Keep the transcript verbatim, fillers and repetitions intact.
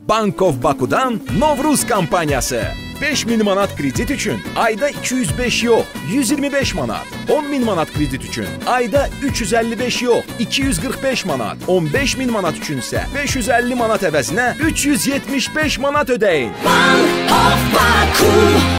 Bank of Baku'dan Novruz kampaniyası. beş min manat kredit üçün ayda iki yüz beş yox, yüz iyirmi beş manat. on min manat kredit üçün ayda üç yüz əlli beş yox, iki yüz qırx beş manat. on beş min manat üçün isə beş yüz əlli manat əvəzinə üç yüz yetmiş beş manat ödəyin. Bank of Baku.